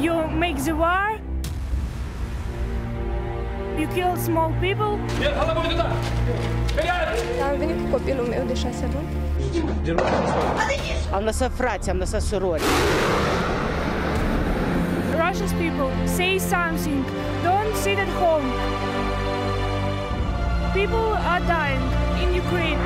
You make the war. You kill small people. Am venit cu copilul meu de 6 luni. Am lăsat frați, am lăsat surori. Russia's people, say something. Don't sit at home. People are dying in Ukraine.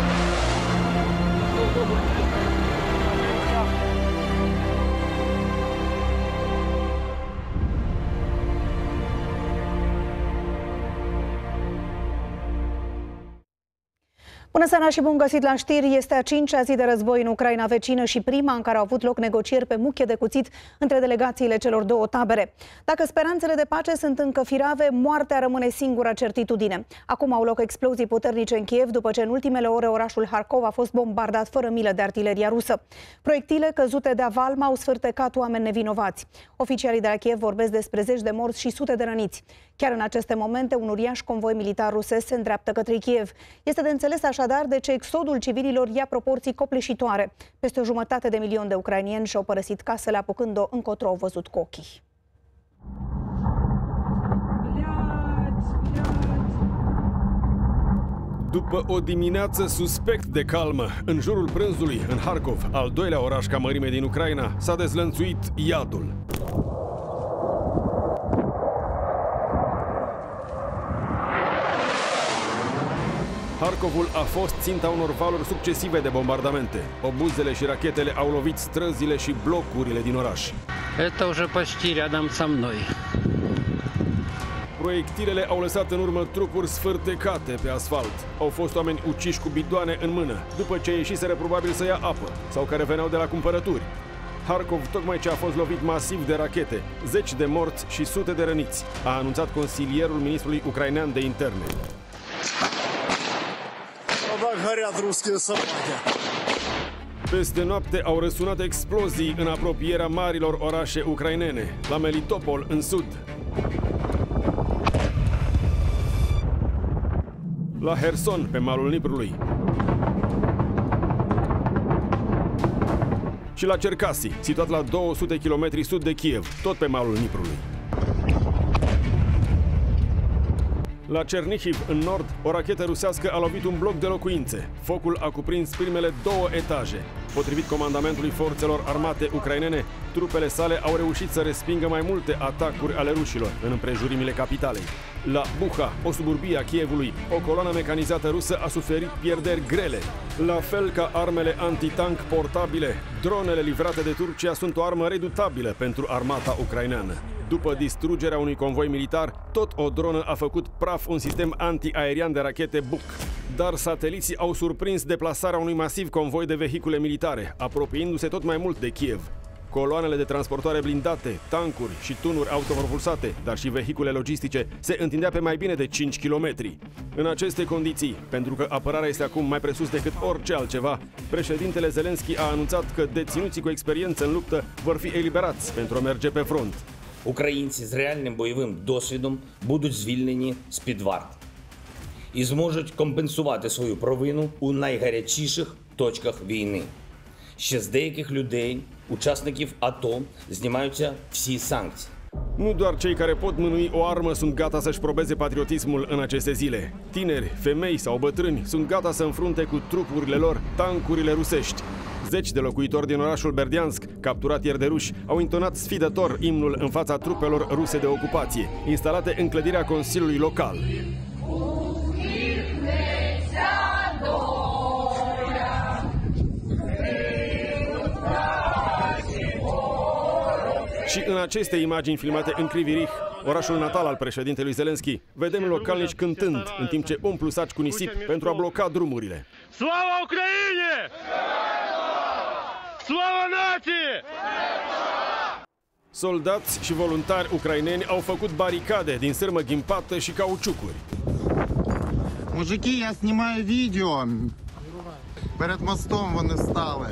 Bună seara și bun găsit la știri! Este a 5-a zi de război în Ucraina vecină și prima în care au avut loc negocieri pe muche de cuțit între delegațiile celor două tabere. Dacă speranțele de pace sunt încă firave, moartea rămâne singura certitudine. Acum au loc explozii puternice în Kiev după ce în ultimele ore orașul Harkov a fost bombardat fără milă de artileria rusă. Proiectile căzute de avalma au sfârtecat oameni nevinovați. Oficialii de la Kiev vorbesc despre zeci de morți și sute de răniți. Chiar în aceste momente, un uriaș convoi militar rusesc se îndreaptă către Kiev. Este de înțeles așadar de ce exodul civililor ia proporții copleșitoare. Peste 1,5 milion de ucrainieni și-au părăsit casele apucând-o încotro au văzut cu ochii. După o dimineață suspect de calmă, în jurul prânzului, în Harkov, al doilea oraș ca mărime din Ucraina, s-a dezlănțuit iadul. Harkovul a fost ținta unor valuri succesive de bombardamente. Obuzele și rachetele au lovit străzile și blocurile din oraș. Это уже почти рядом со мной. Proiectilele au lăsat în urmă trupuri sfârtecate pe asfalt. Au fost oameni uciși cu bidoane în mână, după ce ieșiseră probabil să ia apă, sau care veneau de la cumpărături. Harkov tocmai ce a fost lovit masiv de rachete, zeci de morți și sute de răniți, a anunțat consilierul ministrului ucrainean de interne. Peste noapte au răsunat explozii în apropierea marilor orașe ucrainene, la Melitopol în sud, la Herson pe malul Niprului și la Cercasi, situat la 200 km sud de Kiev, tot pe malul Niprului. La Chernihiv, în nord, o rachetă rusească a lovit un bloc de locuințe. Focul a cuprins primele 2 etaje. Potrivit comandamentului forțelor armate ucrainene, trupele sale au reușit să respingă mai multe atacuri ale rușilor în împrejurimile capitalei. La Bucha, o suburbie a Kievului, o coloană mecanizată rusă a suferit pierderi grele. La fel ca armele antitank portabile, dronele livrate de Turcia sunt o armă redutabilă pentru armata ucraineană. După distrugerea unui convoi militar, tot o dronă a făcut praf un sistem antiaerian de rachete Buk. Dar sateliții au surprins deplasarea unui masiv convoi de vehicule militare, apropiindu-se tot mai mult de Kiev. Coloanele de transportoare blindate, tancuri și tunuri autopropulsate, dar și vehicule logistice, se întindea pe mai bine de 5 km. În aceste condiții, pentru că apărarea este acum mai presus decât orice altceva, președintele Zelenski a anunțat că deținuții cu experiență în luptă vor fi eliberați pentru a merge pe front. Українці з реальним бойовим досвідом будуть звільнені з-під варти і зможуть компенсувати свою провину у найгарячіших точках війни. Ще з деяких людей, учасників АТО, знімаються всі санкції. Nu doar cei care pot mânui o armă sunt gata să-și probeze patriotismul în aceste zile. Tineri, femei sau bătrâni sunt gata să înfrunte cu trupurile lor tancurile rusești. Zeci de locuitori din orașul Berdiansk, capturat ieri de ruși, au intonat sfidător imnul în fața trupelor ruse de ocupație, instalate în clădirea Consiliului Local. Și în aceste imagini filmate în Kryvyi Rih, orașul natal al președintelui Zelenski, vedem localnici cântând, în timp ce umplu saci cu nisip pentru a bloca drumurile. Slava Ucraine! Slava nației! Soldați și voluntari ucraineni au făcut baricade din sârmă ghimpată și cauciucuri. Мужики, я снимаю видео. Перед мостом вони стали.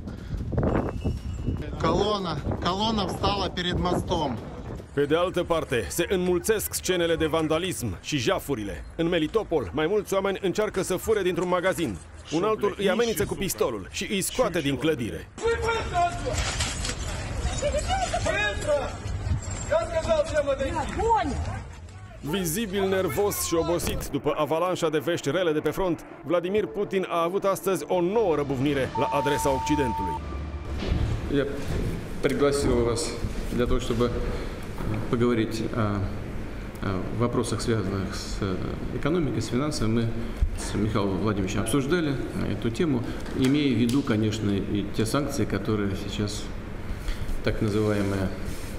Колона встала перед мостом. Pe de altă parte, se înmulțesc scenele de vandalism și jafurile. În Melitopol, mai mulți oameni încearcă să fure dintr-un magazin. Un altul îi amenință cu pistolul și îi scoate din clădire. Vizibil nervos și obosit după avalanșa de vești rele de pe front, Vladimir Putin a avut astăzi o nouă răbufnire la adresa Occidentului. Я пригласил вас для того, чтобы поговорить о вопросах, связанных с экономикой, с финансами. Мы с Михаилом Владимировичем обсуждали эту тему, имея в виду, конечно, и те санкции, которые сейчас так называемое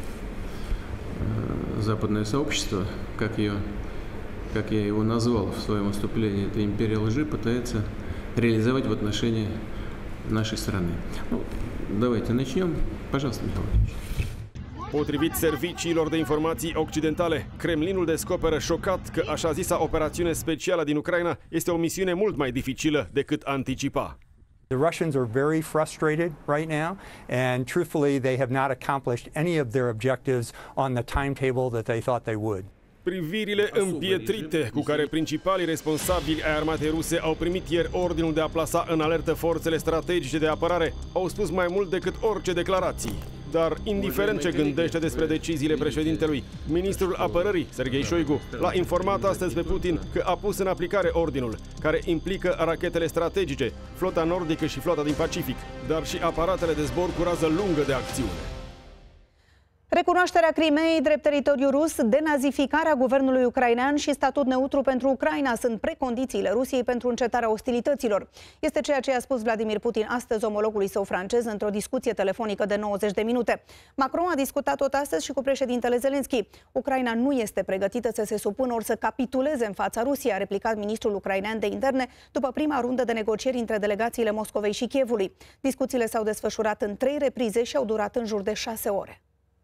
западное сообщество, как я его назвал в своем выступлении, это империя лжи, пытается реализовать в отношении нашей страны. Ну, давайте начнем. Пожалуйста, Михаил Владимирович. Potrivit serviciilor de informații occidentale, Kremlinul descoperă șocat că așa zisa operațiune specială din Ucraina este o misiune mult mai dificilă decât anticipa. The Russians are very frustrated right now, and truthfully, they have not accomplished any of their objectives on the timetable that they thought they would. Privirile împietrite cu care principalii responsabili ai armatei ruse au primit ieri ordinul de a plasa în alertă forțele strategice de apărare au spus mai mult decât orice declarații. Dar, indiferent ce gândește despre deciziile președintelui, ministrul apărării, Sergei Shoigu, l-a informat astăzi pe Putin că a pus în aplicare ordinul, care implică rachetele strategice, flota nordică și flota din Pacific, dar și aparatele de zbor cu rază lungă de acțiune. Recunoașterea Crimeei drept teritoriu rus, denazificarea guvernului ucrainean și statut neutru pentru Ucraina sunt precondițiile Rusiei pentru încetarea ostilităților. Este ceea ce a spus Vladimir Putin astăzi omologului său francez într-o discuție telefonică de 90 de minute. Macron a discutat tot astăzi și cu președintele Zelensky. Ucraina nu este pregătită să se supună ori să capituleze în fața Rusiei, a replicat ministrul ucrainean de interne după prima rundă de negocieri între delegațiile Moscovei și Kievului. Discuțiile s-au desfășurat în 3 reprize și au durat în jur de 6 ore.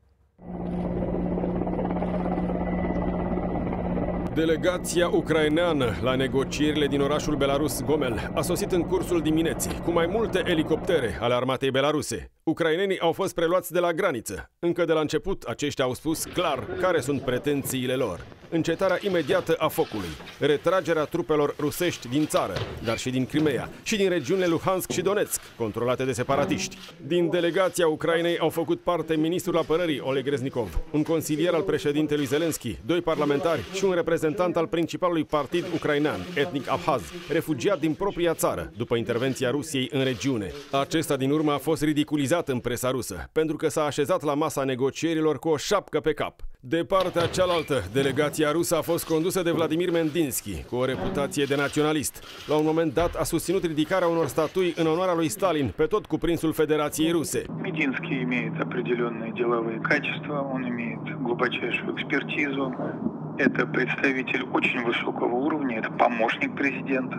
Delegația ucraineană la negocierile din orașul belarus Gomel a sosit în cursul dimineții cu mai multe elicoptere ale armatei belaruse. Ucrainenii au fost preluați de la graniță. Încă de la început, aceștia au spus clar care sunt pretențiile lor. Încetarea imediată a focului, retragerea trupelor rusești din țară, dar și din Crimea și din regiunile Luhansk și Donetsk, controlate de separatiști. Din delegația Ucrainei au făcut parte ministrul apărării Oleg Reznikov, un consilier al președintelui Zelensky, 2 parlamentari și un reprezentant al principalului partid ucrainean, etnic abhaz, refugiat din propria țară după intervenția Rusiei în regiune. Acesta din urmă a fost ridiculizat în presa rusă, pentru că s-a așezat la masa negocierilor cu o șapcă pe cap. De partea cealaltă, delegația rusă a fost condusă de Vladimir Mendinsky, cu o reputație de naționalist. La un moment dat a susținut ridicarea unor statui în onoarea lui Stalin pe tot cuprinsul Federației Ruse. Мединский имеет определенные деловые качества, он имеет глубочайшую экспертизу. Это представитель очень высокого уровня, это помощник президента.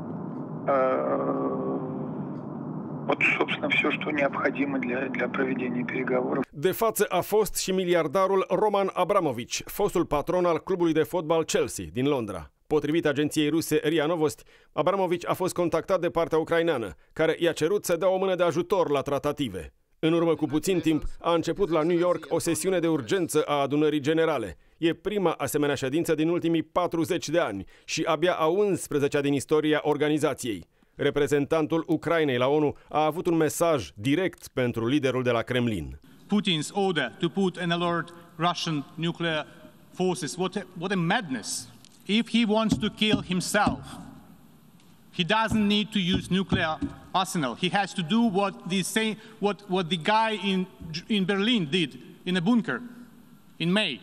Вот, собственно, все, что необходимо для проведения переговоров. De față a fost și miliardarul Roman Abramovich, fostul patron al clubului de fotbal Chelsea din Londra. Potrivit agenției ruse RIA Novosti, Abramovich a fost contactat de partea ucraineană, care i-a cerut să dea o mână de ajutor la tratative. În urmă cu puțin timp a început la New York o sesiune de urgență a adunării generale. E prima asemenea ședință din ultimii 40 de ani și abia a 11-a din istoria organizației. Reprezentantul Ucrainei la ONU a avut un mesaj direct pentru liderul de la Kremlin. Putin's order to put and alert Russian nuclear forces, what a madness. If he wants to kill himself, he doesn't need to use nuclear arsenal. He has to do what the guy in Berlin did in a bunker in May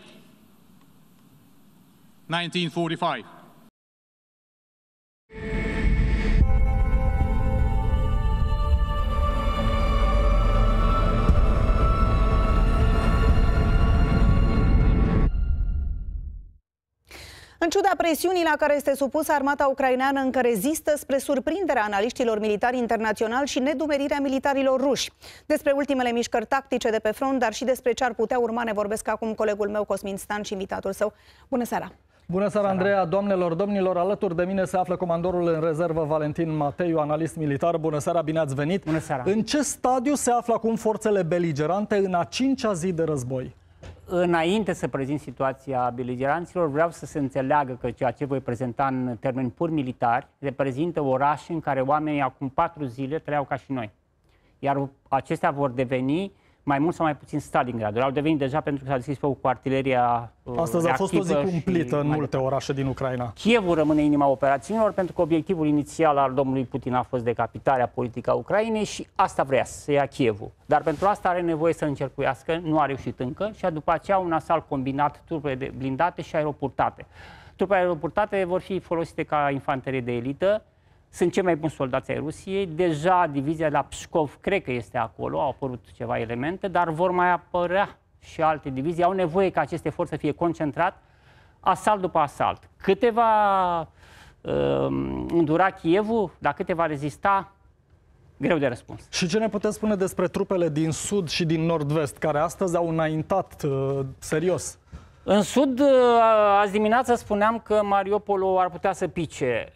1945. În ciuda presiunii la care este supusă armata ucraineană, încă rezistă spre surprinderea analiștilor militari internaționali și nedumerirea militarilor ruși. Despre ultimele mișcări tactice de pe front, dar și despre ce ar putea urma, ne vorbesc acum colegul meu Cosmin Stan și invitatul său. Bună seara! Bună seara, Andreea! Doamnelor, domnilor, alături de mine se află comandorul în rezervă Valentin Mateiu, analist militar. Bună seara, bine ați venit! Bună seara! În ce stadiu se află acum forțele beligerante în a 5-a zi de război? Înainte să prezint situația beligeranților, vreau să se înțeleagă că ceea ce voi prezenta în termeni pur militari reprezintă orașe în care oamenii acum 4 zile trăiau ca și noi. Iar acestea vor deveni mai mult sau mai puțin Stalingradul. Au devenit deja pentru că s-a deschis cu artileria Astăzi a fost o zi cumplită în multe orașe din Ucraina. Kievul rămâne inima operațiunilor pentru că obiectivul inițial al domnului Putin a fost decapitarea politică a Ucrainei și asta vrea, să ia Kievul. Dar pentru asta are nevoie să încercuiască, nu a reușit încă, și după aceea un asalt combinat, trupele blindate și aeroportate. Trupele aeroportate vor fi folosite ca infanterie de elită. Sunt cei mai buni soldați ai Rusiei. Deja divizia de la Pskov cred că este acolo, au apărut ceva elemente, dar vor mai apărea și alte divizii. Au nevoie ca aceste forțe să fie concentrat, asalt după asalt. Câte va îndura Kievul, dar câte va rezista, greu de răspuns. Și ce ne puteți spune despre trupele din sud și din nord-vest, care astăzi au înaintat serios? În sud, azi dimineață spuneam că Mariupolul ar putea să pice.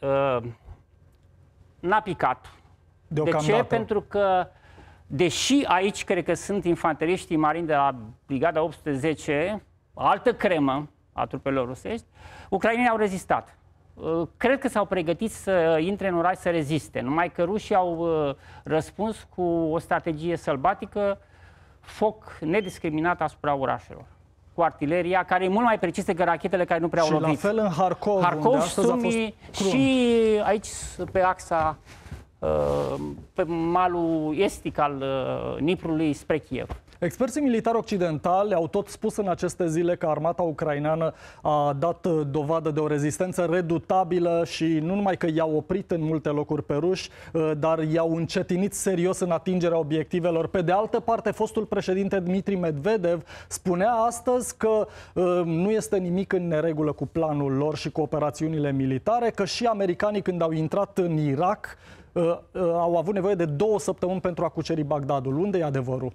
N-a picat. De ce? Pentru că, deși aici cred că sunt infanteriștii marini de la Brigada 810, altă cremă a trupelor rusești, ucrainenii au rezistat. Cred că s-au pregătit să intre în oraș să reziste, numai că rușii au răspuns cu o strategie sălbatică, foc nediscriminat asupra orașelor, cu artileria, care e mult mai precisă decât rachetele care nu prea au lovit. Și la fel în Harkov, Sumi și aici pe axa, pe malul estic al Niprului spre Kiev. Experții militari occidentali au tot spus în aceste zile că armata ucraineană a dat dovadă de o rezistență redutabilă și nu numai că i-au oprit în multe locuri pe ruși, dar i-au încetinit serios în atingerea obiectivelor. Pe de altă parte, fostul președinte Dmitri Medvedev spunea astăzi că nu este nimic în neregulă cu planul lor și cu operațiunile militare, că și americanii, când au intrat în Irak, au avut nevoie de 2 săptămâni pentru a cuceri Bagdadul. Unde e adevărul?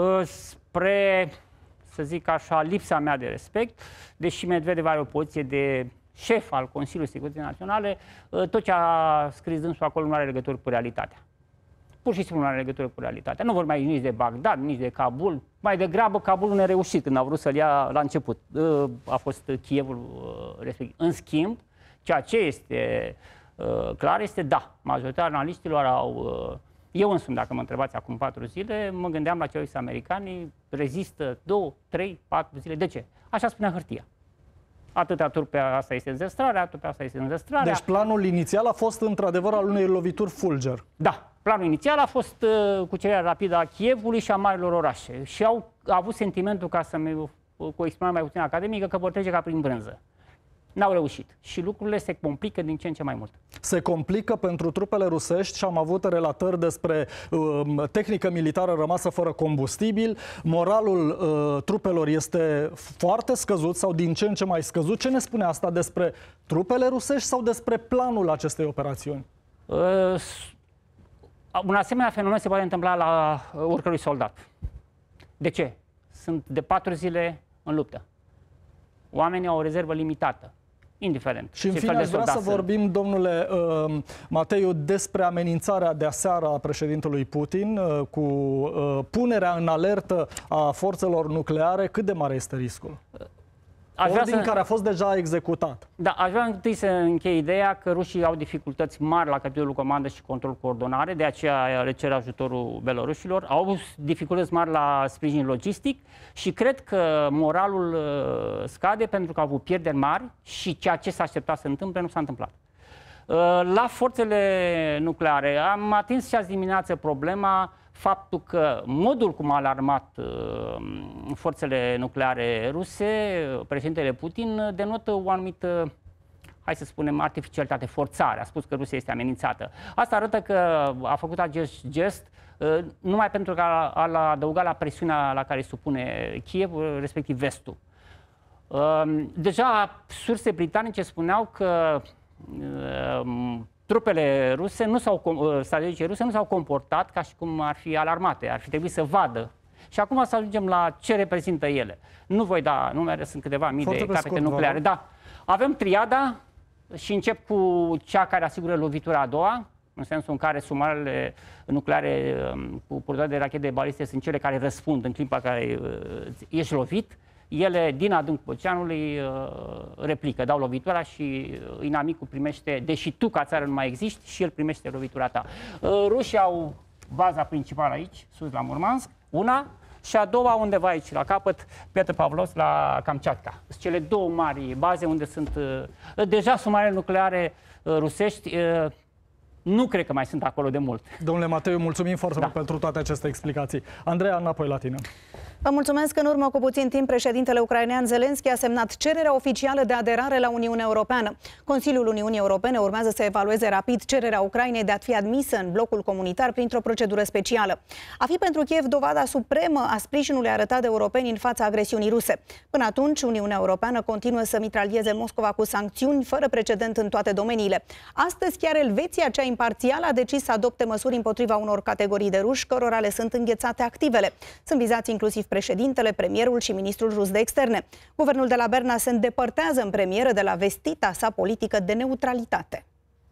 Spre, să zic așa, lipsa mea de respect, deși Medvedev are o poziție de șef al Consiliului Securității Naționale, tot ce a scris dânsul acolo nu are legătură cu realitatea. Pur și simplu nu are legătură cu realitatea. Nu vorbim nici de Bagdad, nici de Kabul. Mai degrabă Kabulul nereușit când au vrut să-l ia la început. A fost Kievul respectiv. În schimb, ceea ce este clar este, da, majoritatea analiștilor au... Eu însumi, dacă mă întrebați acum 4 zile, mă gândeam la ce au zis americanii, rezistă 2, 3, 4 zile. De ce? Așa spunea hârtia. Atâtea trupe, asta este înzestrarea, atâtea asta este înzestrarea. Deci planul inițial a fost într-adevăr al unei lovituri fulger. Da, planul inițial a fost cucerirea rapidă a Kievului și a marilor orașe. Și au avut sentimentul, ca să cu o exprimare mai puțin academică, că vor trece ca prin brânză. N-au reușit și lucrurile se complică din ce în ce mai mult. Se complică pentru trupele rusești și am avut relatări despre tehnică militară rămasă fără combustibil. Moralul trupelor este foarte scăzut sau din ce în ce mai scăzut. Ce ne spune asta despre trupele rusești sau despre planul acestei operațiuni? Un asemenea fenomen se poate întâmpla la oricărui soldat. De ce? Sunt de 4 zile în luptă. Oamenii au o rezervă limitată, indiferent. Și în fine, aș vrea să vorbim, domnule Mateiu, despre amenințarea de aseară a președintelui Putin cu punerea în alertă a forțelor nucleare. Cât de mare este riscul? Ordin care a fost deja executat. Da, aș vrea întâi să închei ideea că rușii au dificultăți mari la capitolul comandă și control coordonare, de aceea le cer ajutorul belorușilor. Au dificultăți mari la sprijin logistic și cred că moralul scade pentru că au avut pierderi mari și ceea ce s-a așteptat să întâmple nu s-a întâmplat. La forțele nucleare am atins și azi dimineață problema faptul că modul cum a alarmat forțele nucleare ruse, președintele Putin, denotă o anumită, hai să spunem, artificialitate, forțare. A spus că Rusia este amenințată. Asta arată că a făcut acest gest numai pentru că a adăugat la presiunea la care se supune Kiev, respectiv vestul. Deja surse britanice spuneau că trupele ruse strategice ruse nu s-au comportat ca și cum ar fi alarmate, ar fi trebuit să vadă. Și acum să ajungem la ce reprezintă ele. Nu voi da numere, sunt câteva mii de capete nucleare. Da, avem triada și încep cu cea care asigură lovitura a doua, în sensul în care submarinele nucleare cu purtători de rachete baliste sunt cele care răspund în clipa care ești lovit. Ele, din adâncul oceanului, replică, dau lovitura și inamicul primește, deși tu ca țară nu mai existi, și el primește lovitura ta. Rușii au baza principală aici, sus la Murmansk, una, și a doua undeva aici, la capăt, Petropavlovsk, la Kamchatka. Sunt cele două mari baze unde sunt deja submarine nucleare rusești. Nu cred că mai sunt acolo de mult. Domnule Mateiu, mulțumim foarte mult pentru toate aceste explicații. Andreea, înapoi la tine. Vă mulțumesc. În urmă cu puțin timp, președintele ucrainean Zelensky a semnat cererea oficială de aderare la Uniunea Europeană. Consiliul Uniunii Europene urmează să evalueze rapid cererea Ucrainei de a fi admisă în blocul comunitar printr-o procedură specială. A fi pentru Kiev dovada supremă a sprijinului arătat de europeni în fața agresiunii ruse. Până atunci, Uniunea Europeană continuă să mitralieze Moscova cu sancțiuni fără precedent în toate domeniile. Astăzi, chiar Elveția, cea imparțială, a decis să adopte măsuri împotriva unor categorii de ruși cărora le sunt înghețate activele. Sunt vizați inclusiv președintele, premierul și ministrul rus de externe. Guvernul de la Berna se îndepărtează în premieră de la vestita sa politică de neutralitate.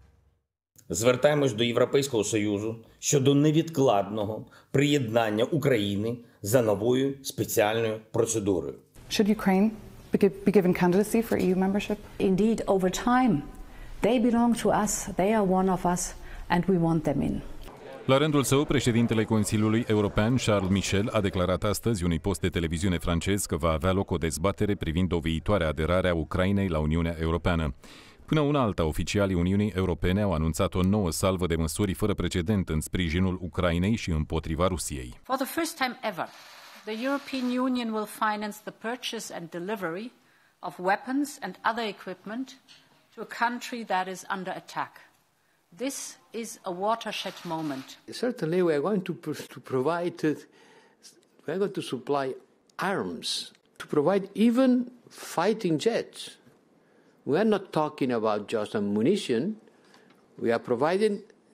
Звертаємось до Європейського Союзу щодо невідкладного приєднання України за новою спеціальною процедурою. Should Ukraine be given candidacy for EU membership? Indeed, over time, they belong to us, they are one of us, and we want them in. La rândul său, președintele Consiliului European, Charles Michel, a declarat astăzi unui post de televiziune francez că va avea loc o dezbatere privind o viitoare aderare a Ucrainei la Uniunea Europeană. Până una alta, oficialii Uniunii Europene au anunțat o nouă salvă de măsuri fără precedent în sprijinul Ucrainei și împotriva Rusiei. For the first time ever, the European Union will finance the purchase and delivery of weapons and other equipment to a country that is under attack. This is a watershed moment. Certainly we are going to provide, we are going to supply arms, to provide even fighting jets. We are not talking about just ammunition. We are providing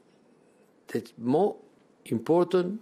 the more important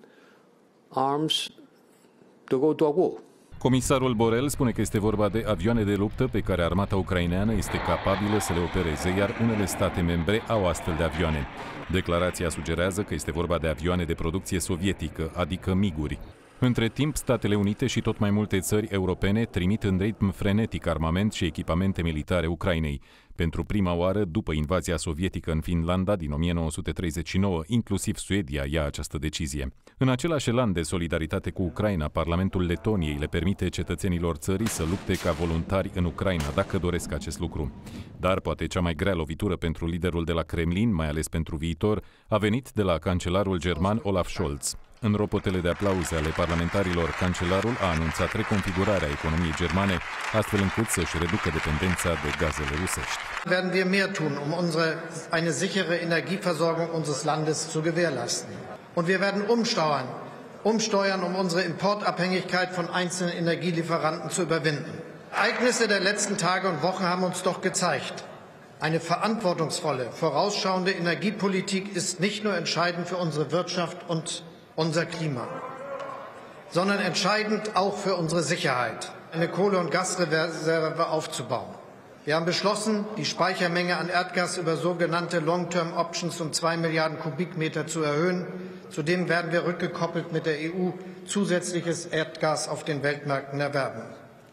arms to go to a war. Comisarul Borrell spune că este vorba de avioane de luptă pe care armata ucraineană este capabilă să le opereze, iar unele state membre au astfel de avioane. Declarația sugerează că este vorba de avioane de producție sovietică, adică MiG-uri. Între timp, Statele Unite și tot mai multe țări europene trimit în ritm frenetic armament și echipamente militare Ucrainei. Pentru prima oară, după invazia sovietică în Finlanda din 1939, inclusiv Suedia ia această decizie. În același elan de solidaritate cu Ucraina, Parlamentul Letoniei le permite cetățenilor țării să lupte ca voluntari în Ucraina, dacă doresc acest lucru. Dar poate cea mai grea lovitură pentru liderul de la Kremlin, mai ales pentru viitor, a venit de la cancelarul german Olaf Scholz. În ropotele de aplauze ale parlamentarilor, cancelarul a anunțat reconfigurarea economiei germane, astfel încât să-și reducă dependența de gazele rusești. Werden wir mehr tun, eine sichere Energieversorgung unseres Landes zu gewährleisten. Und wir werden umsteuern, unsere Importabhängigkeit von einzelnen Energielieferanten zu überwinden. Ereignisse der letzten Tage und Wochen haben uns doch gezeigt, eine verantwortungsvolle, vorausschauende Energiepolitik ist nicht nur entscheidend für unsere Wirtschaft und unser Klima, sondern entscheidend auch für unsere Sicherheit, eine Kohle- und Gasreserve aufzubauen. Wir haben beschlossen, die Speichermenge an Erdgas über sogenannte Long-Term Options um 2 Milliarden Kubikmeter zu erhöhen. Zudem werden wir rückgekoppelt mit der EU zusätzliches Erdgas auf den Weltmärkten erwerben.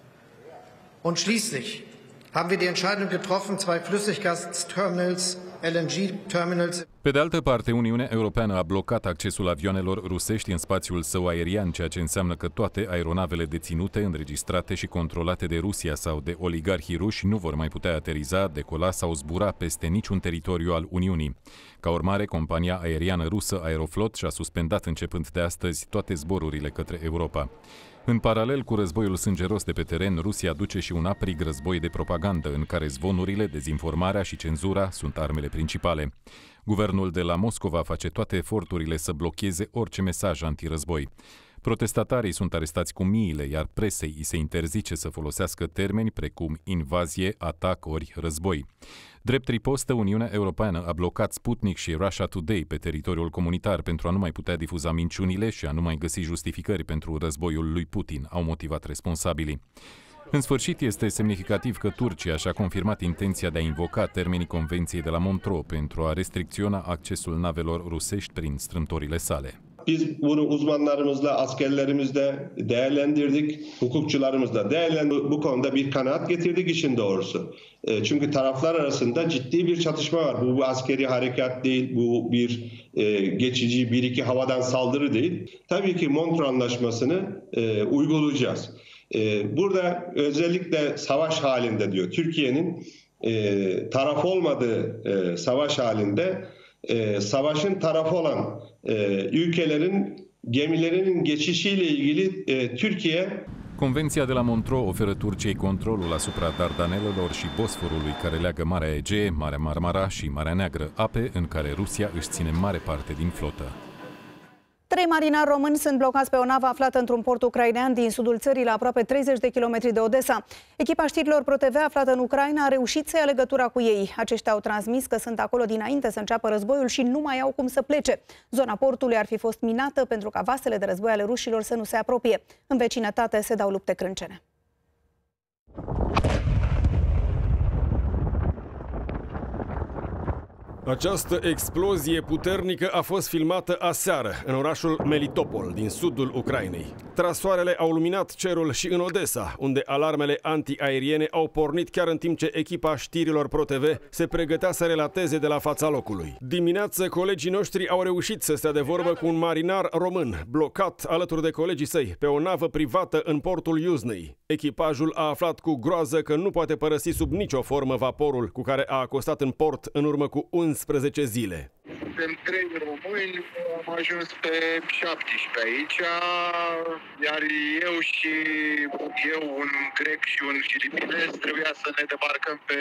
Und schließlich haben wir die Entscheidung getroffen, 2 Flüssiggasterminals, LNG-terminals. Pe de altă parte, Uniunea Europeană a blocat accesul avioanelor rusești în spațiul său aerian, ceea ce înseamnă că toate aeronavele deținute, înregistrate și controlate de Rusia sau de oligarhii ruși nu vor mai putea ateriza, decola sau zbura peste niciun teritoriu al Uniunii. Ca urmare, compania aeriană rusă Aeroflot și-a suspendat începând de astăzi toate zborurile către Europa. În paralel cu războiul sângeros de pe teren, Rusia duce și un aprig război de propagandă, în care zvonurile, dezinformarea și cenzura sunt armele principale. Guvernul de la Moscova face toate eforturile să blocheze orice mesaj antirăzboi. Protestatarii sunt arestați cu miile, iar presei îi se interzice să folosească termeni precum invazie, atac ori război. Drept ripostă, Uniunea Europeană a blocat Sputnik și Russia Today pe teritoriul comunitar pentru a nu mai putea difuza minciunile și a nu mai găsi justificări pentru războiul lui Putin, au motivat responsabilii. În sfârșit, este semnificativ că Turcia și-a confirmat intenția de a invoca termenii Convenției de la Montreux pentru a restricționa accesul navelor rusești prin strâmtorile sale. Biz bunu uzmanlarımızla, askerlerimizle değerlendirdik, hukukçularımızla değerlendirdik. Bu konuda bir kanaat getirdik işin doğrusu. Çünkü taraflar arasında ciddi bir çatışma var. Bu askeri harekat değil, bu bir geçici bir iki havadan saldırı değil. Tabii ki Montreux Anlaşması'nı uygulayacağız. Burada özellikle savaş halinde diyor, Türkiye'nin taraf olmadığı savaş halinde savaşın tarafı olan ülkelerin gemilerinin geçişiyle ilgili Türkiye... Convenția de la Montreux oferă Turciei controlul asupra Dardanelelor și Bosforului care leagă Marea Egee, Marea Marmara și Marea Neagră, ape în care Rusia își ține mare parte din flotă. 3 marinari români sunt blocați pe o navă aflată într-un port ucrainean din sudul țării, la aproape 30 de kilometri de Odessa. Echipa știrilor ProTV aflată în Ucraina a reușit să ia legătura cu ei. Aceștia au transmis că sunt acolo dinainte să înceapă războiul și nu mai au cum să plece. Zona portului ar fi fost minată pentru ca vasele de război ale rușilor să nu se apropie. În vecinătate se dau lupte crâncene. Această explozie puternică a fost filmată aseară în orașul Melitopol, din sudul Ucrainei. Trasoarele au luminat cerul și în Odessa, unde alarmele antiaeriene au pornit chiar în timp ce echipa știrilor ProTV se pregătea să relateze de la fața locului. Dimineață, colegii noștri au reușit să stea de vorbă cu un marinar român, blocat alături de colegii săi pe o navă privată în portul Iuznei. Echipajul a aflat cu groază că nu poate părăsi sub nicio formă vaporul cu care a acostat în port în urmă cu 11 zile. Suntem 3 români, am ajuns pe 17 aici, iar eu, un grec și un filipinez, trebuia să ne debarcăm pe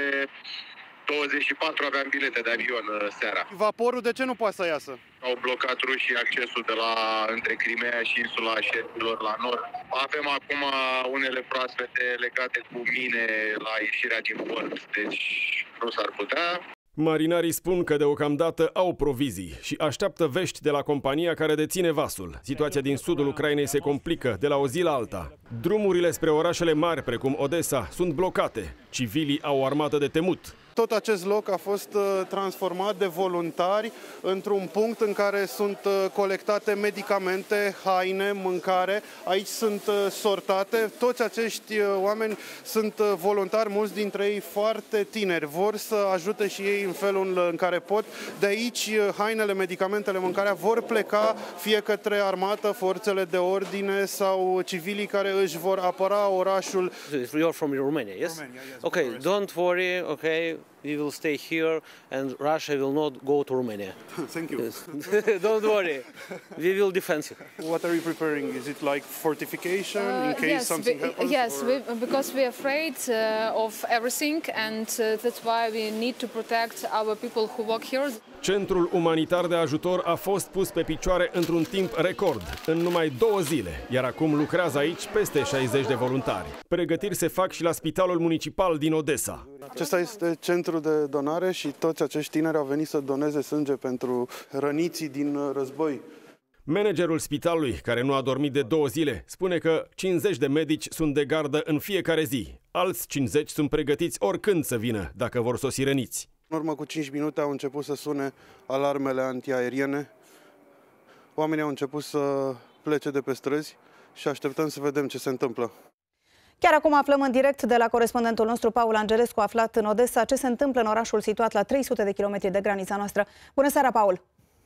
24, aveam bilete de avion seara. Vaporul de ce nu poate să iasă? Au blocat rușii accesul de la între Crimea și insula Șerpilor la nord. Avem acum unele proaspete legate cu mine la ieșirea din port, deci nu s-ar putea. Marinarii spun că deocamdată au provizii și așteaptă vești de la compania care deține vasul. Situația din sudul Ucrainei se complică de la o zi la alta. Drumurile spre orașele mari, precum Odessa, sunt blocate. Civilii au o armată de temut. Tot acest loc a fost transformat de voluntari într-un punct în care sunt colectate medicamente, haine, mâncare. Aici sunt sortate. Toți acești oameni sunt voluntari, mulți dintre ei foarte tineri. Vor să ajute și ei în felul în care pot. De aici hainele, medicamentele, mâncarea vor pleca fie către armată, forțele de ordine sau civilii care își vor apăra orașul. You're from Romania, yes? Romania, yes. Okay, don't worry, okay. We will stay here and Russia will not go to Romania. Thank you. Don't worry. We will defend you. What are you preparing? Is it like fortification in case something happens? Yes, because we are afraid of everything and that's why we need to protect our people who work here. Centrul umanitar de ajutor a fost pus pe picioare într-un timp record, în numai 2 zile, iar acum lucrează aici peste 60 de voluntari. Pregătiri se fac și la Spitalul Municipal din Odessa. Acesta este centrul de donare și toți acești tineri au venit să doneze sânge pentru răniții din război. Managerul spitalului, care nu a dormit de 2 zile, spune că 50 de medici sunt de gardă în fiecare zi. Alți 50 sunt pregătiți oricând să vină, dacă vor sosi răniți. În urmă cu 5 minute au început să sune alarmele antiaeriene. Oamenii au început să plece de pe străzi și așteptăm să vedem ce se întâmplă. Chiar acum aflăm în direct de la corespondentul nostru, Paul Angelescu, aflat în Odessa, ce se întâmplă în orașul situat la 300 de kilometri de granița noastră. Bună seara, Paul!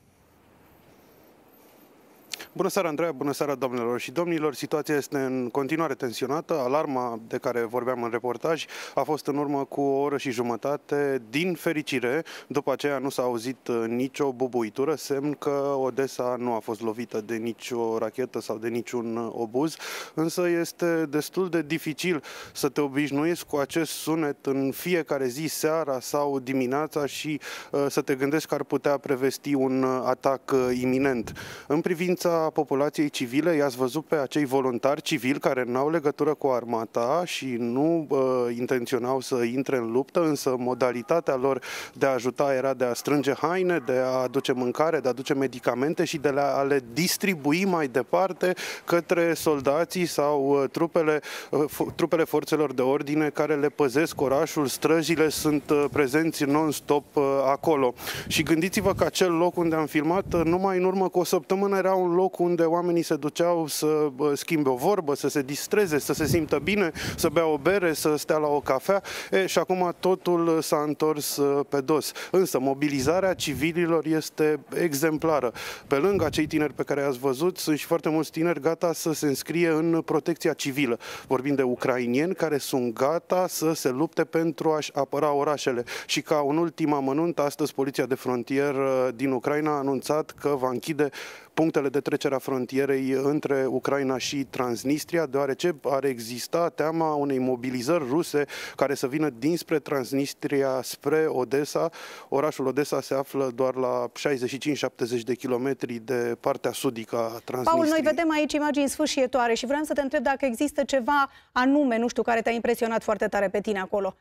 Bună seara, Andreea, bună seara, doamnelor și domnilor. Situația este în continuare tensionată. Alarma de care vorbeam în reportaj a fost în urmă cu o oră și jumătate. Din fericire, după aceea nu s-a auzit nicio bubuitură, semn că Odessa nu a fost lovită de nicio rachetă sau de niciun obuz, însă este destul de dificil să te obișnuiești cu acest sunet în fiecare zi, seara sau dimineața și să te gândești că ar putea prevesti un atac iminent. În privința populației civile, i-ați văzut pe acei voluntari civili care n-au legătură cu armata și nu intenționau să intre în luptă, însă modalitatea lor de a ajuta era de a strânge haine, de a aduce mâncare, de a aduce medicamente și de a le distribui mai departe către soldații sau trupele forțelor de ordine care le păzesc orașul, străjile sunt prezenți non-stop acolo. Și gândiți-vă că acel loc unde am filmat, numai în urmă cu o săptămână era un loc unde oamenii se duceau să schimbe o vorbă, să se distreze, să se simtă bine, să bea o bere, să stea la o cafea. Și acum totul s-a întors pe dos. Însă mobilizarea civililor este exemplară. Pe lângă acei tineri pe care i-ați văzut, sunt și foarte mulți tineri gata să se înscrie în protecția civilă. Vorbim de ucrainieni care sunt gata să se lupte pentru a-și apăra orașele. Și ca un ultim amănunt, astăzi Poliția de Frontieră din Ucraina a anunțat că va închide punctele de trecere a frontierei între Ucraina și Transnistria, deoarece ar exista teama unei mobilizări ruse care să vină dinspre Transnistria spre Odessa. Orașul Odessa se află doar la 65-70 de kilometri de partea sudică a Transnistriei. Paul, noi vedem aici imagini sfâșietoare și vreau să te întreb dacă există ceva anume, nu știu, care te-a impresionat foarte tare pe tine acolo.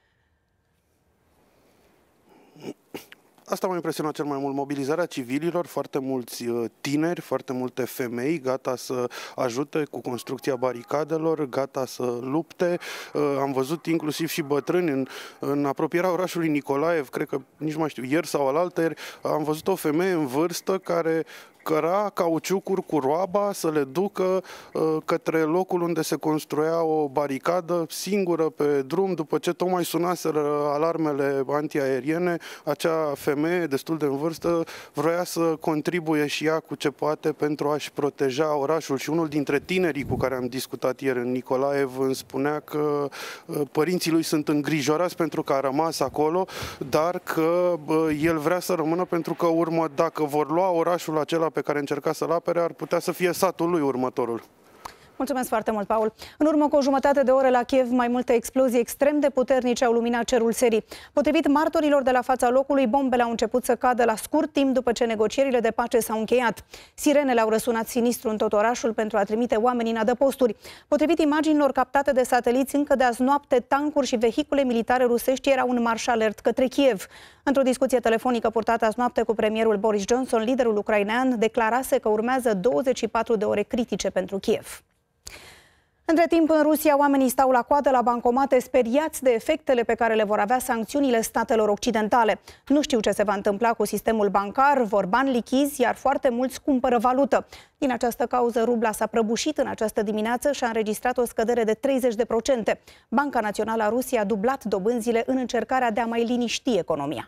Asta m-a impresionat cel mai mult, mobilizarea civililor, foarte mulți tineri, foarte multe femei gata să ajute cu construcția baricadelor, gata să lupte. Am văzut inclusiv și bătrâni în apropierea orașului Nicolaev, cred că nici mai știu, ieri sau alaltăieri, am văzut o femeie în vârstă care căra cauciucuri cu roaba să le ducă către locul unde se construia o baricadă singură pe drum, după ce tocmai sunaseră alarmele antiaeriene. Acea femeie destul de în vârstă vroia să contribuie și ea cu ce poate pentru a-și proteja orașul și unul dintre tinerii cu care am discutat ieri în Nicolaev îmi spunea că părinții lui sunt îngrijorați pentru că a rămas acolo, dar că el vrea să rămână pentru că dacă vor lua orașul acela pe care încerca să-l apere, ar putea să fie satul lui următorul. Mulțumesc foarte mult, Paul. În urmă cu o jumătate de oră la Kiev, mai multe explozii extrem de puternice au luminat cerul serii. Potrivit martorilor de la fața locului, bombele au început să cadă la scurt timp după ce negocierile de pace s-au încheiat. Sirenele au răsunat sinistru în tot orașul pentru a trimite oamenii în adăposturi. Potrivit imaginilor captate de sateliți, încă de azi noapte, tancuri și vehicule militare rusești erau în marș alert către Kiev. Într-o discuție telefonică purtată azi noapte cu premierul Boris Johnson, liderul ucrainean declarase că urmează 24 de ore critice pentru Kiev. Între timp, în Rusia, oamenii stau la coadă la bancomate speriați de efectele pe care le vor avea sancțiunile statelor occidentale. Nu știu ce se va întâmpla cu sistemul bancar, vor bani lichizi, iar foarte mulți cumpără valută. Din această cauză, rubla s-a prăbușit în această dimineață și a înregistrat o scădere de 30%. Banca Națională a Rusiei a dublat dobânzile în încercarea de a mai liniști economia.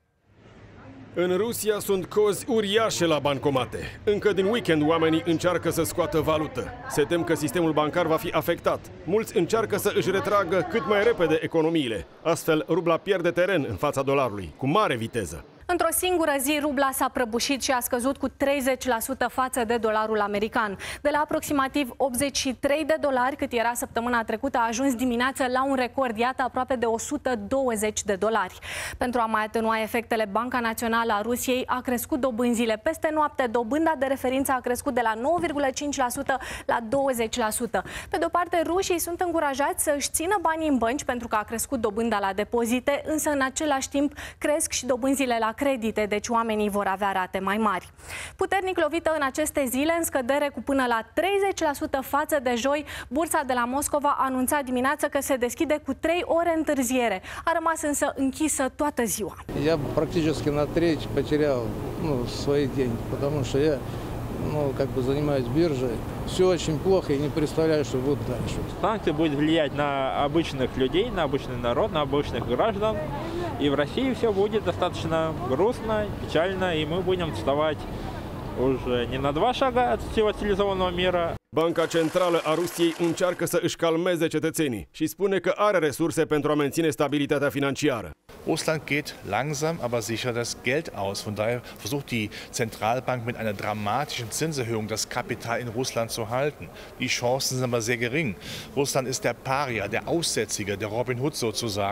În Rusia sunt cozi uriașe la bancomate. Încă din weekend oamenii încearcă să scoată valută. Se tem că sistemul bancar va fi afectat. Mulți încearcă să își retragă cât mai repede economiile. Astfel, rubla pierde teren în fața dolarului, cu mare viteză. Într-o singură zi, rubla s-a prăbușit și a scăzut cu 30% față de dolarul american. De la aproximativ 83 de dolari, cât era săptămâna trecută, a ajuns dimineața la un record, iată, aproape de 120 de dolari. Pentru a mai atenua efectele, Banca Națională a Rusiei a crescut dobânzile peste noapte. Dobânda de referință a crescut de la 9,5% la 20%. Pe de o parte, rușii sunt încurajați să își țină banii în bănci pentru că a crescut dobânda la depozite, însă în același timp cresc și dobânzile la credite, deci oamenii vor avea rate mai mari. Puternic lovită în aceste zile, în scădere cu până la 30% față de joi, bursa de la Moscova a anunțat dimineața că se deschide cu 3 ore întârziere. A rămas însă închisă toată ziua. Я практически на треть потерял свои деньги, потому что я занимаюсь биржей. Все очень плохо и не представляю, что будет дальше. Санкции будут влиять на обычных людей, на обычный народ, на обычных граждан. И в России все будет достаточно грустно, печально, и мы будем отставать уже не на 2 шага от всего цивилизованного мира. Banca Centrală a Rusiei încearcă să își calmeze cetățenii și spune că are resurse pentru a menține stabilitatea financiară. Russland geht langsam, aber sicher das Geld aus. Von daher versucht die Zentralbank mit einer dramatischen Zinserhöhung das Kapital in Russland zu halten. Die Chancen sind aber sehr gering. Russland ist der Paria, der Aussätzige, der Robin Hood sozusagen.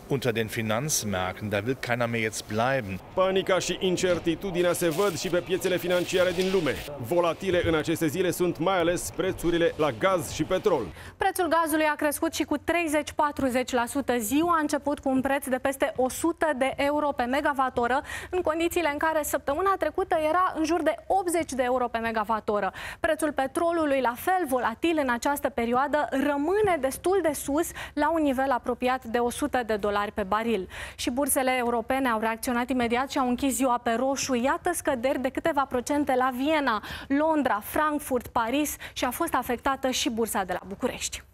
unter den Finanzmärkten. Da will keiner mehr jetzt bleiben. Panica și incertitudinea se văd și pe piețele financiare din lume. Volatile în aceste zile sunt mai ales prețurile la gaz și petrol. Prețul gazului a crescut și cu 30-40%. Ziua a început cu un preț de peste 100 de euro pe megavatoră, în condițiile în care săptămâna trecută era în jur de 80 de euro pe megavatoră. Prețul petrolului, la fel volatil în această perioadă, rămâne destul de sus, la un nivel apropiat de 100 de dolari pe baril. Și bursele europene au reacționat imediat și au închis ziua pe roșu. Iată scăderi de câteva procente la Viena, Londra, Frankfurt, Paris și a fost afectată și bursa de la București.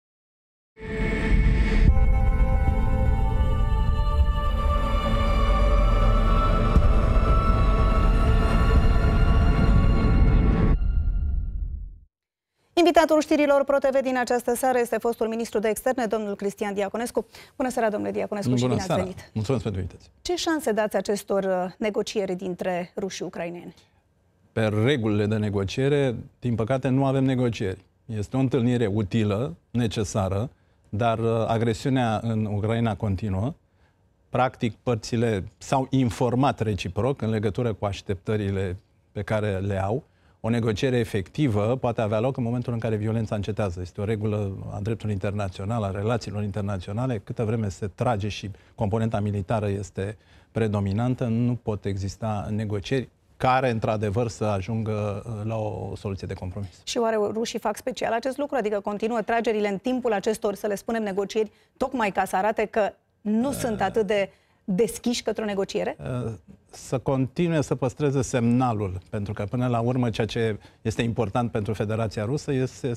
Invitatul știrilor ProTV din această seară este fostul ministru de externe, domnul Cristian Diaconescu. Bună seara, domnule Diaconescu, și bine ați venit. Mulțumesc pentru invitație. Ce șanse dați acestor negocieri dintre ruși și ucraineni? Pe regulile de negociere, din păcate, nu avem negocieri. Este o întâlnire utilă, necesară, dar agresiunea în Ucraina continuă. Practic, părțile s-au informat reciproc în legătură cu așteptările pe care le au. O negociere efectivă poate avea loc în momentul în care violența încetează. Este o regulă a dreptului internațional, a relațiilor internaționale. Câtă vreme se trage și componenta militară este predominantă, nu pot exista negocieri care, într-adevăr, să ajungă la o soluție de compromis. Și oare rușii fac special acest lucru? Adică continuă tragerile în timpul acestor, să le spunem, negocieri, tocmai ca să arate că nu sunt atât de deschiși către o negociere? Să continue să păstreze semnalul, pentru că până la urmă ceea ce este important pentru Federația Rusă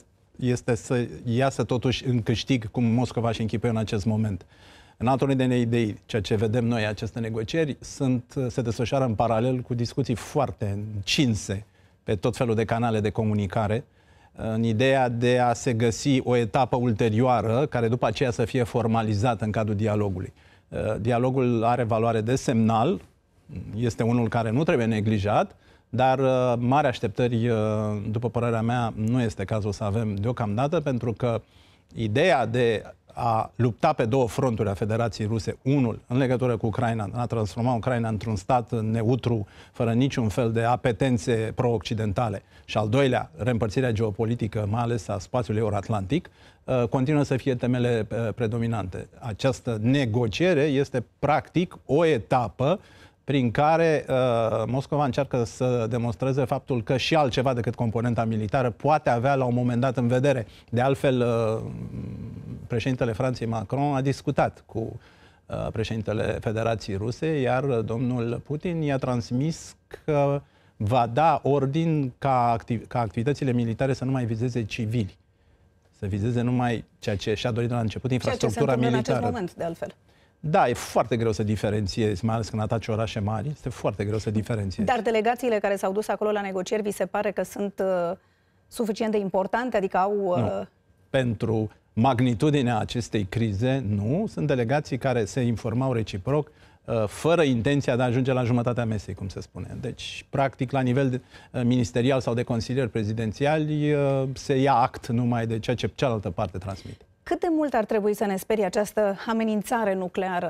este să iasă totuși în câștig, cum Moscova și închipuie în acest moment. În altă ordine de idei, ceea ce vedem noi, aceste negocieri, se desfășoară în paralel cu discuții foarte încinse pe tot felul de canale de comunicare, în ideea de a se găsi o etapă ulterioară, care după aceea să fie formalizată în cadrul dialogului. Dialogul are valoare de semnal, este unul care nu trebuie neglijat, dar mari așteptări, după părerea mea, nu este cazul să avem deocamdată, pentru că ideea de a lupta pe două fronturi a Federației Ruse, unul în legătură cu Ucraina, a transforma Ucraina într-un stat neutru, fără niciun fel de apetențe pro-occidentale, și al doilea, reîmpărțirea geopolitică, mai ales a spațiului euro-atlantic, continuă să fie temele predominante. Această negociere este practic o etapă prin care Moscova încearcă să demonstreze faptul că și altceva decât componenta militară poate avea la un moment dat în vedere. De altfel, președintele Franței Macron a discutat cu președintele Federației Ruse, iar domnul Putin i-a transmis că va da ordin ca activitățile militare să nu mai vizeze civili, să vizeze numai ceea ce și-a dorit de la început, infrastructura militară. În acest moment, de altfel. Da, e foarte greu să diferențiezi, mai ales când ataci orașe mari, este foarte greu să diferențiezi. Dar delegațiile care s-au dus acolo la negocieri, vi se pare că sunt suficient de importante? Adică au... Nu. Pentru magnitudinea acestei crize, nu. Sunt delegații care se informau reciproc, fără intenția de a ajunge la jumătatea mesei, cum se spune. Deci, practic, la nivel ministerial sau de consilieri prezidențiali, se ia act numai de ceea ce cealaltă parte transmite. Cât de mult ar trebui să ne sperie această amenințare nucleară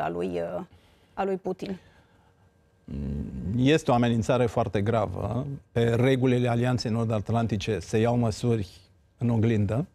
a lui Putin? Este o amenințare foarte gravă. Pe regulile Alianței Nord-Atlantice se iau măsuri în oglindă.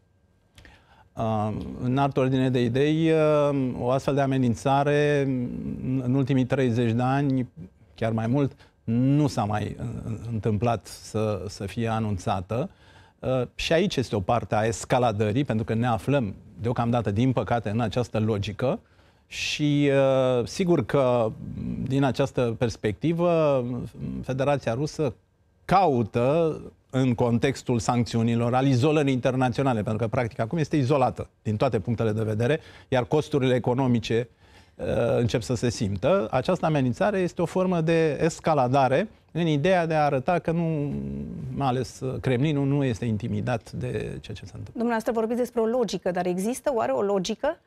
În altă ordine de idei, o astfel de amenințare în ultimii 30 de ani, chiar mai mult, nu s-a mai întâmplat să fie anunțată. Și aici este o parte a escaladării, pentru că ne aflăm deocamdată, din păcate, în această logică și sigur că din această perspectivă Federația Rusă caută în contextul sancțiunilor, al izolării internaționale, pentru că practic acum este izolată din toate punctele de vedere, iar costurile economice încep să se simtă. Această amenințare este o formă de escaladare în ideea de a arăta că nu, mai ales Kremlinul, nu este intimidat de ceea ce se întâmplă. Dumneavoastră vorbiți despre o logică, dar există oare o logică?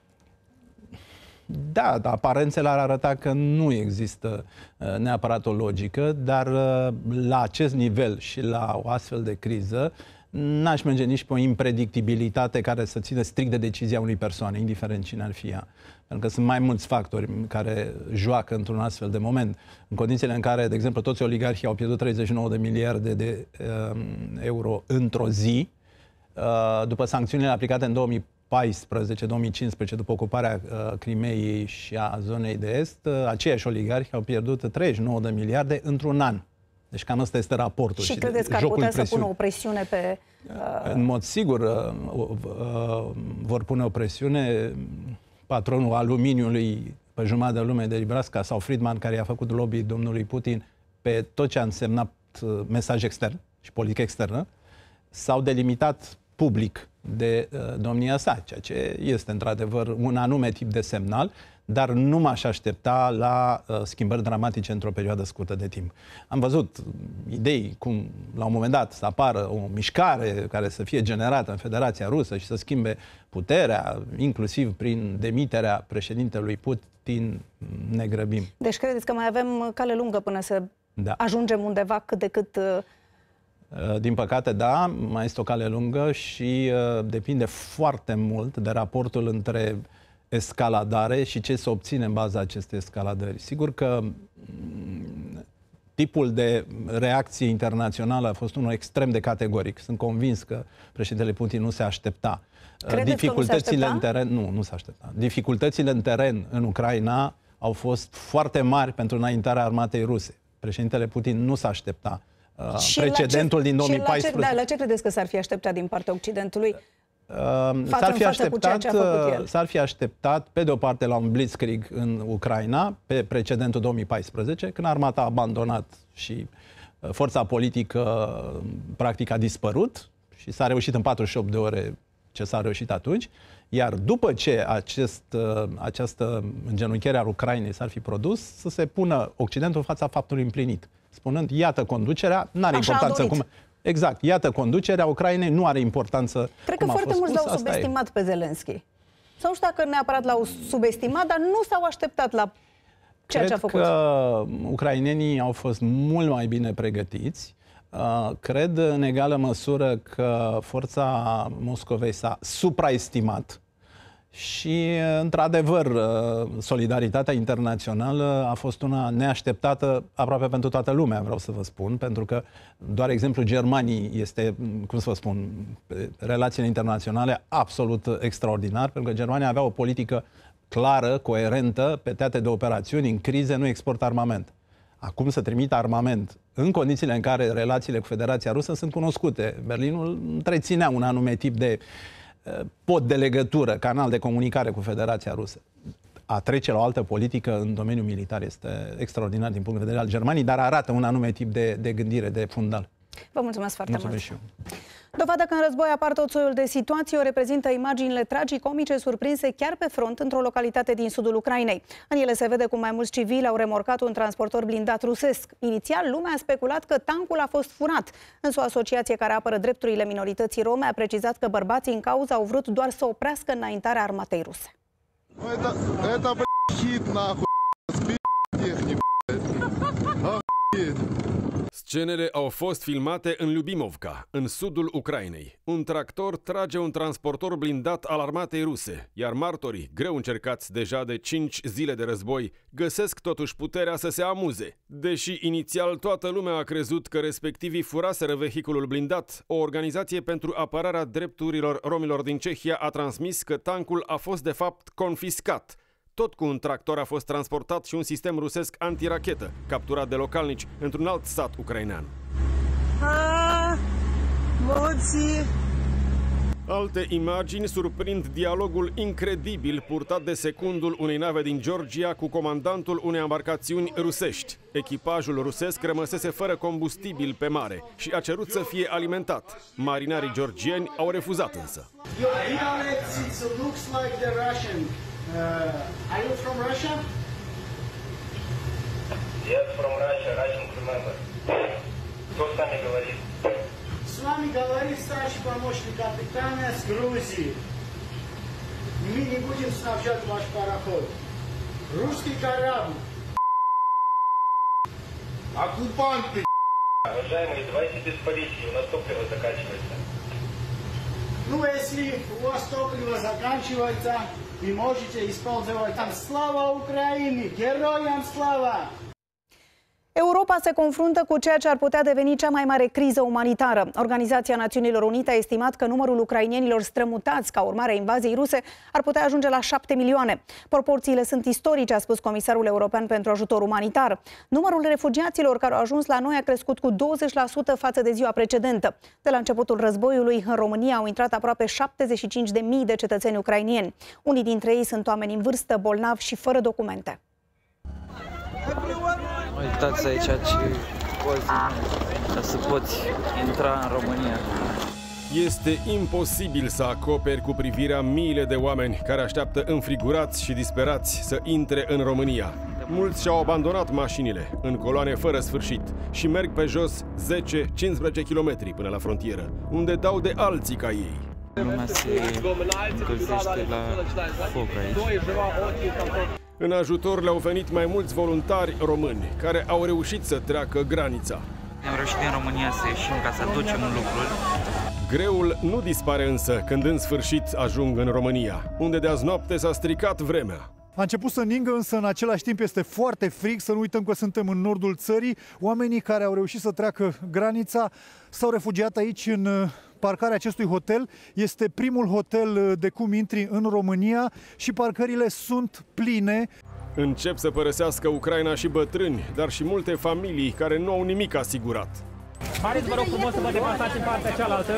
Da, aparențele ar arăta că nu există neapărat o logică, dar la acest nivel și la o astfel de criză, n-aș merge nici pe o impredictibilitate care să țină strict de decizia unei persoane, indiferent cine ar fi ea. Pentru că sunt mai mulți factori care joacă într-un astfel de moment. În condițiile în care, de exemplu, toți oligarhii au pierdut 39 de miliarde de euro într-o zi, după sancțiunile aplicate în 2014-2015, după ocuparea Crimeei și a zonei de est, aceiași oligarhi au pierdut 39 de miliarde într-un an. Deci cam ăsta este raportul. Și credeți că ar putea să pună o presiune pe... În mod sigur vor pune o presiune. Patronul aluminiului pe jumătate de lume de Librasca sau Friedman, care i-a făcut lobby domnului Putin pe tot ce a însemnat mesaj extern și politică externă, s-au delimitat public de domnia sa, ceea ce este într-adevăr un anume tip de semnal, dar nu m-aș aștepta la schimbări dramatice într-o perioadă scurtă de timp. Am văzut idei cum, la un moment dat, să apară o mișcare care să fie generată în Federația Rusă și să schimbe puterea, inclusiv prin demiterea președintelui Putin, ne grăbim. Deci credeți că mai avem cale lungă până să ajungem undeva cât de cât... Din păcate, da, mai este o cale lungă și depinde foarte mult de raportul între escaladare și ce se obține în baza acestei escaladări. Sigur că tipul de reacție internațională a fost unul extrem de categoric. Sunt convins că președintele Putin nu se aștepta. Dificultățile în teren, nu se aștepta. Dificultățile în teren în Ucraina au fost foarte mari pentru înaintarea armatei ruse. Președintele Putin nu s-a aștepta. Precedentul din 2014. La ce credeți că s-ar fi așteptat din partea Occidentului? S-ar fi așteptat, pe de o parte, la un blitzkrieg în Ucraina, pe precedentul 2014, când armata a abandonat și forța politică practic a dispărut și s-a reușit în 48 de ore ce s-a reușit atunci, iar după ce această îngenunchiere a Ucrainei s-ar fi produs, să se pună Occidentul în fața faptului împlinit, spunând, iată conducerea, n-are importanță cum... Exact, iată conducerea Ucrainei, nu are importanță. Cred că foarte mulți l-au subestimat pe Zelensky. Sau nu știu dacă neapărat l-au subestimat, dar nu s-au așteptat la ceea ce a făcut. Cred că ucrainenii au fost mult mai bine pregătiți. Cred în egală măsură că forța Moscovei s-a supraestimat și, într-adevăr, solidaritatea internațională a fost una neașteptată aproape pentru toată lumea, vreau să vă spun, pentru că doar exemplul Germaniei este, cum să vă spun, relațiile internaționale absolut extraordinar, pentru că Germania avea o politică clară, coerentă, pe teatre de operațiuni, în crize nu exportă armament. Acum să trimită armament în condițiile în care relațiile cu Federația Rusă sunt cunoscute. Berlinul întreținea un anume tip de pod de legătură, canal de comunicare cu Federația Rusă. A trece la o altă politică în domeniul militar este extraordinar din punct de vedere al Germaniei, dar arată un anume tip de gândire, de fundal. Vă mulțumesc foarte mult! Dovadă că în război apar tot soiul de situații o reprezintă imaginile tragicomice surprinse chiar pe front într-o localitate din sudul Ucrainei. În ele se vede cum mai mulți civili au remorcat un transportor blindat rusesc. Inițial, lumea a speculat că tancul a fost furat, însă o asociație care apără drepturile minorității rome a precizat că bărbații în cauză au vrut doar să oprească înaintarea armatei ruse. Scenele au fost filmate în Lyubimovka, în sudul Ucrainei. Un tractor trage un transportor blindat al armatei ruse, iar martorii, greu încercați deja de 5 zile de război, găsesc totuși puterea să se amuze. Deși inițial toată lumea a crezut că respectivii furaseră vehiculul blindat, o organizație pentru apărarea drepturilor romilor din Cehia a transmis că tancul a fost de fapt confiscat. Tot cu un tractor a fost transportat și un sistem rusesc antirachetă, capturat de localnici într-un alt sat ucrainean. Alte imagini surprind dialogul incredibil purtat de secundul unei nave din Georgia cu comandantul unei embarcațiuni rusești. Echipajul rusesc rămăsese fără combustibil pe mare și a cerut să fie alimentat. Marinarii georgieni au refuzat însă. Are you from Russia? Yes, from Russia, Russian member. Кто с нами говорит? С вами говорит старший помощник капитана с Грузии. Мы не будем снабжать ваш пароход. Русский корабль. Оккупанты! Уважаемые, давайте без политики, у нас топливо заканчивается. Ну, если у вас топливо заканчивается, вы можете использовать там слава Украине, героям слава! Europa se confruntă cu ceea ce ar putea deveni cea mai mare criză umanitară. Organizația Națiunilor Unite a estimat că numărul ucrainenilor strămutați ca urmare a invaziei ruse ar putea ajunge la 7 milioane. Proporțiile sunt istorice, a spus Comisarul European pentru Ajutor Umanitar. Numărul refugiaților care au ajuns la noi a crescut cu 20% față de ziua precedentă. De la începutul războiului, în România au intrat aproape 75.000 de cetățeni ucrainieni. Unii dintre ei sunt oameni în vârstă, bolnavi și fără documente. Uitați aici ce poți ca să poți intra în România. Este imposibil să acoperi cu privirea miile de oameni care așteaptă înfrigurați și disperați să intre în România. Mulți și-au abandonat mașinile în coloane fără sfârșit și merg pe jos 10-15 km până la frontieră, unde dau de alții ca ei. Lumea se încălzește la foc aici. În ajutor le-au venit mai mulți voluntari români care au reușit să treacă granița. Am reușit din România să ieșim ca să aducem lucruri. Greul nu dispare însă când în sfârșit ajung în România, unde de azi noapte s-a stricat vremea. A început să ningă, însă în același timp este foarte frig. Să nu uităm că suntem în nordul țării. Oamenii care au reușit să treacă granița s-au refugiat aici în parcarea acestui hotel. Este primul hotel de cum intri în România și parcările sunt pline. Încep să părăsească Ucraina și bătrâni, dar și multe familii care nu au nimic asigurat. Haideți, vă rog frumos să vă deplasați în partea cealaltă.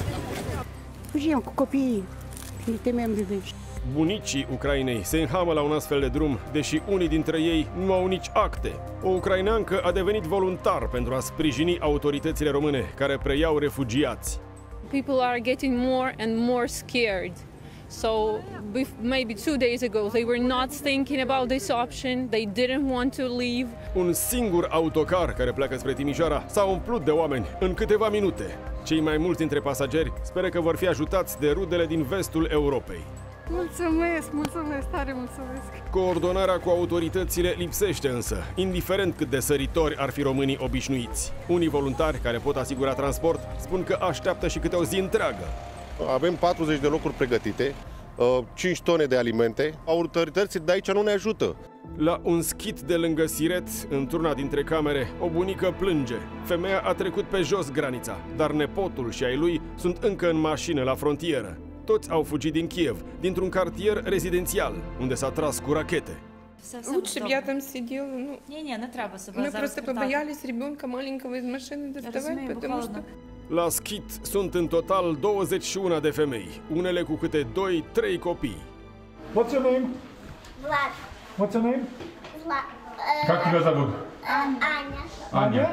Fugim cu copiii, ne temem de deci. Bunicii Ucrainei se înhamă la un astfel de drum, deși unii dintre ei nu au nici acte. O ucraineancă a devenit voluntar pentru a sprijini autoritățile române care preiau refugiați. People are getting more and more scared. So maybe 2 days ago they were not thinking about this option. They didn't want to leave. Un singur autocar care pleacă spre Timișoara s-a umplut de oameni în câteva minute. Cei mai mulți dintre pasageri speră că vor fi ajutați de rudele din vestul Europei. Mulțumesc, tare mulțumesc. Coordonarea cu autoritățile lipsește însă, indiferent cât de săritori ar fi românii obișnuiți. Unii voluntari care pot asigura transport spun că așteaptă și câte o zi întreagă. Avem 40 de locuri pregătite, 5 tone de alimente. Autoritățile de aici nu ne ajută. La un schit de lângă Siret, într-una dintre camere, o bunică plânge. Femeia a trecut pe jos granița, dar nepotul și ai lui sunt încă în mașină la frontieră. Toți au fugit din Kiev, dintr-un cartier rezidențial, unde s-a tras cu rachete. Лучше бы я там сидела. Не треба Мы просто побоялись ребенка маленького из машины доставать, потому что... La schit sunt în total 21 de femei, unele cu câte 2-3 copii. What's your name? Vlad. What's your name? Vlad. Как тебя зовут? Аня. Аня?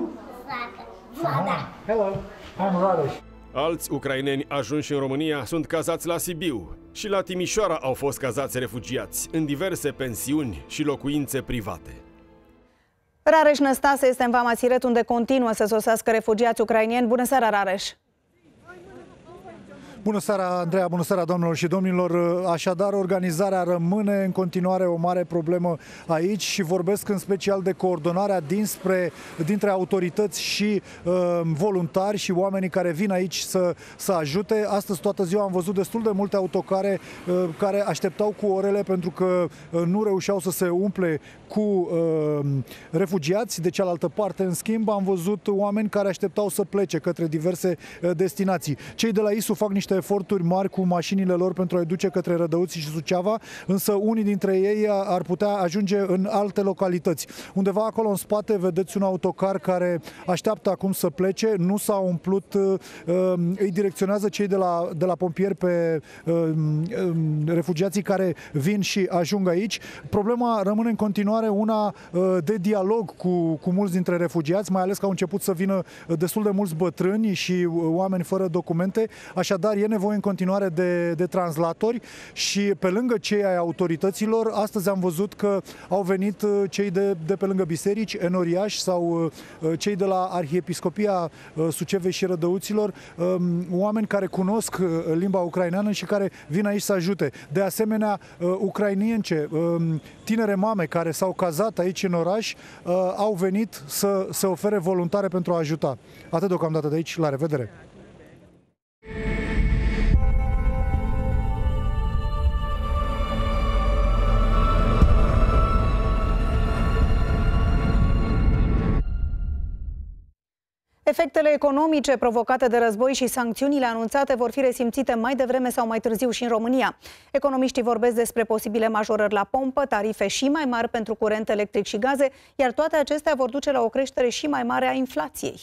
Vlada. Hello. I'm Radosh. Alți ucraineni ajunși în România sunt cazați la Sibiu. Și la Timișoara au fost cazați refugiați, în diverse pensiuni și locuințe private. Rareș Năstase este în Vama Siret, unde continuă să sosească refugiați ucrainieni. Bună seara, Rareș! Bună seara, Andreea, bună seara, doamnelor și domnilor. Așadar, organizarea rămâne în continuare o mare problemă aici și vorbesc în special de coordonarea dintre autorități și voluntari și oamenii care vin aici să ajute. Astăzi, toată ziua, am văzut destul de multe autocare care așteptau cu orele pentru că nu reușeau să se umple cu refugiați. De cealaltă parte, în schimb, am văzut oameni care așteptau să plece către diverse destinații. Cei de la ISU fac niște eforturi mari cu mașinile lor pentru a-i duce către Rădăuți și Suceava, însă unii dintre ei ar putea ajunge în alte localități. Undeva acolo în spate vedeți un autocar care așteaptă acum să plece, nu s-a umplut, îi direcționează cei de la pompieri pe refugiații care vin și ajung aici. Problema rămâne în continuare una de dialog cu mulți dintre refugiați, mai ales că au început să vină destul de mulți bătrâni și oameni fără documente, așadar e nevoie în continuare de translatori și pe lângă cei ai autorităților, astăzi am văzut că au venit cei de pe lângă biserici, enoriași sau cei de la Arhiepiscopia Sucevei și Rădăuților, oameni care cunosc limba ucraineană și care vin aici să ajute. De asemenea, ucrainience, tinere mame care s-au cazat aici în oraș, au venit să se ofere voluntare pentru a ajuta. Atât deocamdată de aici, la revedere! Efectele economice provocate de război și sancțiunile anunțate vor fi resimțite mai devreme sau mai târziu și în România. Economiștii vorbesc despre posibile majorări la pompă, tarife și mai mari pentru curent electric și gaze, iar toate acestea vor duce la o creștere și mai mare a inflației.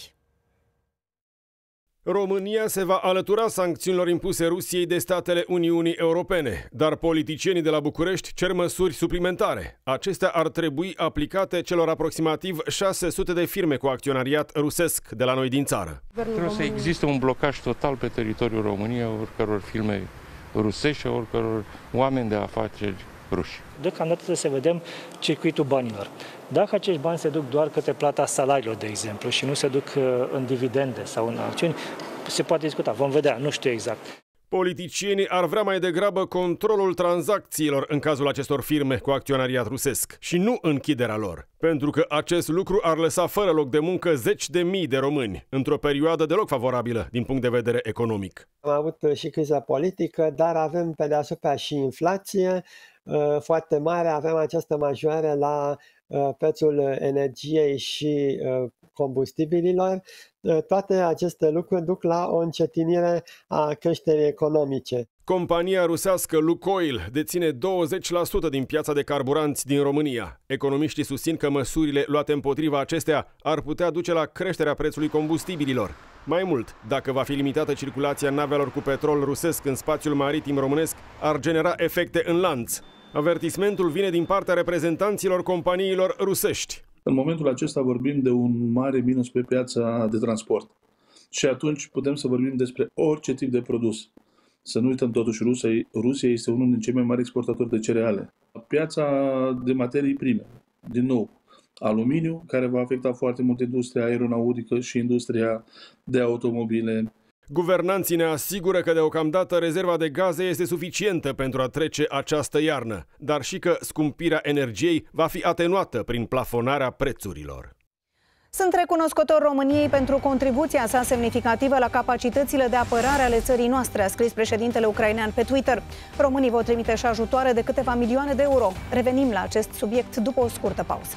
România se va alătura sancțiunilor impuse Rusiei de statele Uniunii Europene, dar politicienii de la București cer măsuri suplimentare. Acestea ar trebui aplicate celor aproximativ 600 de firme cu acționariat rusesc de la noi din țară. Trebuie să existe un blocaj total pe teritoriul României a oricăror firme rusești și a oricăror oameni de afaceri ruși. Deocamdată trebuie să vedem circuitul banilor. Dacă acești bani se duc doar către plata salariilor, de exemplu, și nu se duc în dividende sau în acțiuni, se poate discuta. Vom vedea, nu știu exact. Politicienii ar vrea mai degrabă controlul tranzacțiilor în cazul acestor firme cu acționariat rusesc și nu închiderea lor, pentru că acest lucru ar lăsa fără loc de muncă zeci de mii de români, într-o perioadă deloc favorabilă din punct de vedere economic. Am avut și criză politică, dar avem pe deasupra și inflație foarte mare, avem această majorare la prețul energiei și combustibililor. Toate aceste lucruri duc la o încetinire a creșterii economice. Compania rusească Lukoil deține 20% din piața de carburanți din România. Economiștii susțin că măsurile luate împotriva acestea ar putea duce la creșterea prețului combustibililor. Mai mult, dacă va fi limitată circulația navelor cu petrol rusesc în spațiul maritim românesc, ar genera efecte în lanț. Avertismentul vine din partea reprezentanților companiilor rusești. În momentul acesta vorbim de un mare minus pe piața de transport. Și atunci putem să vorbim despre orice tip de produs. Să nu uităm totuși, Rusia este unul din cei mai mari exportatori de cereale. Piața de materii prime, din nou, aluminiu, care va afecta foarte mult industria aeronautică și industria de automobile. Guvernanții ne asigură că deocamdată rezerva de gaze este suficientă pentru a trece această iarnă, dar și că scumpirea energiei va fi atenuată prin plafonarea prețurilor. Sunt recunoscător României pentru contribuția sa semnificativă la capacitățile de apărare ale țării noastre, a scris președintele ucrainean pe Twitter. Românii vor trimite și ajutoare de câteva milioane de euro. Revenim la acest subiect după o scurtă pauză.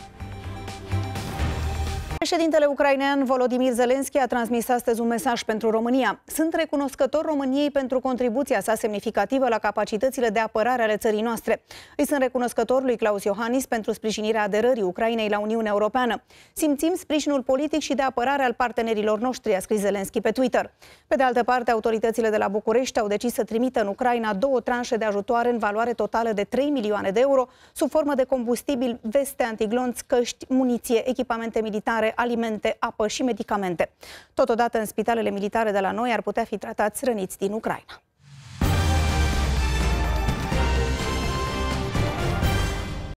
Președintele ucrainean Volodymyr Zelensky a transmis astăzi un mesaj pentru România. Sunt recunoscător României pentru contribuția sa semnificativă la capacitățile de apărare ale țării noastre. Îi sunt recunoscător lui Klaus Iohannis pentru sprijinirea aderării Ucrainei la Uniunea Europeană. Simțim sprijinul politic și de apărare al partenerilor noștri, a scris Zelensky pe Twitter. Pe de altă parte, autoritățile de la București au decis să trimită în Ucraina 2 tranșe de ajutoare în valoare totală de 3 milioane de euro, sub formă de combustibil, veste antiglonți, căști, muniție, echipamente militare, alimente, apă și medicamente. Totodată, în spitalele militare de la noi ar putea fi tratați răniți din Ucraina.